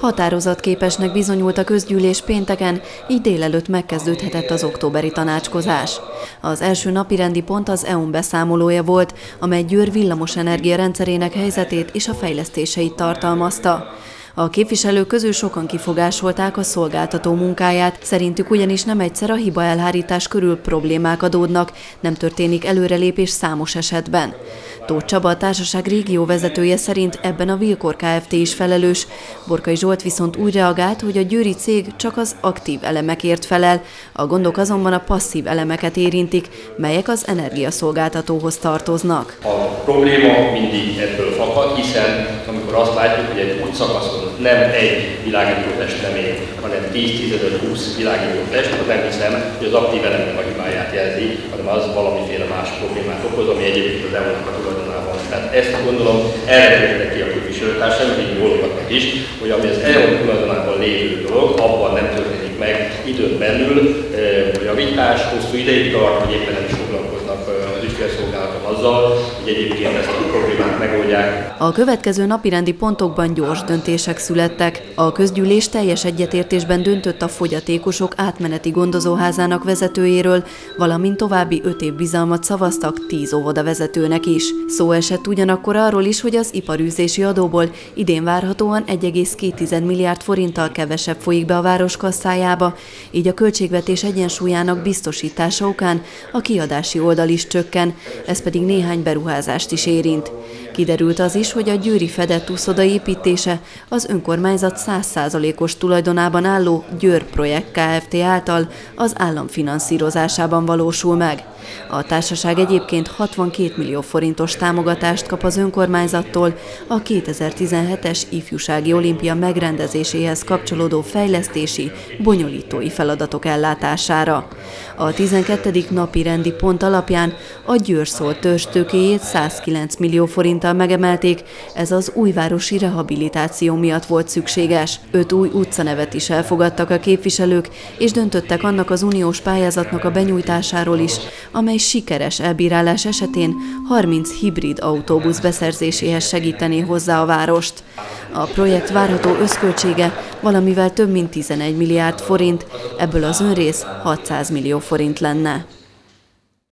Határozatképesnek bizonyult a közgyűlés pénteken, így délelőtt megkezdődhetett az októberi tanácskozás. Az első napirendi pont az EU-n beszámolója volt, amely Győr villamosenergia rendszerének helyzetét és a fejlesztéseit tartalmazta. A képviselők közül sokan kifogásolták a szolgáltató munkáját, szerintük ugyanis nem egyszer a hibaelhárítás körül problémák adódnak, nem történik előrelépés számos esetben. Tóth Csaba, a társaság régióvezetője szerint ebben a Vilkor Kft. Is felelős. Borkai Zsolt viszont úgy reagált, hogy a győri cég csak az aktív elemekért felel, a gondok azonban a passzív elemeket érintik, melyek az energiaszolgáltatóhoz tartoznak. A probléma mindig ebből fakad, hiszen amikor azt látjuk, hogy egy útszakaszon nem egy világítótest nem ér, hanem 10-15-20 világítótest, akkor nem hiszem, hogy az aktív elemnek a hibáját jelzi, hanem az valamiféle más problémát okoz, ami egyébként az EU-nak a tulajdonában. Tehát ezt gondolom elrendelte ki a képviselőtársaim, így jól olvasnak is, hogy ami az EU tulajdonában lévő dolog, abban nem történik meg időn belül, hogy a vitás hosszú ideig tart, hogy éppen nem is foglalkoznak az ügyfélszolgálaton azzal, hogy egyébként ezt a problémát megoldják. A következő napirendi pontokban gyors döntések születtek. A közgyűlés teljes egyetértésben döntött a fogyatékosok átmeneti gondozóházának vezetőjéről, valamint további 5 év bizalmat szavaztak 10 óvodavezetőnek is. Szó esett ugyanakkor arról is, hogy az iparűzési adóból idén várhatóan 1,2 milliárd forinttal kevesebb folyik be a város kasszájába, így a költségvetés egyensúlyának biztosítása okán a kiadási oldal is csökken, ez pedig néhány beruházást is érint. Kiderült az is, hogy a győri fedett úszoda építése az önkormányzat 100%-os tulajdonában álló Győr Projekt Kft. Által az állam finanszírozásában valósul meg. A társaság egyébként 62 millió forintos támogatást kap az önkormányzattól a 2017-es ifjúsági olimpia megrendezéséhez kapcsolódó fejlesztési, bonyolítói feladatok ellátására. A 12. napi rendi pont alapján a Győr-Szol törzstőkéjét 109 millió forinttal megemelték, ez az újvárosi rehabilitáció miatt volt szükséges. 5 új utcanevet is elfogadtak a képviselők, és döntöttek annak az uniós pályázatnak a benyújtásáról is, amely sikeres elbírálás esetén 30 hibrid autóbusz beszerzéséhez segítené hozzá a várost. A projekt várható összköltsége valamivel több mint 11 milliárd forint, ebből az önrész 600 millió forint lenne.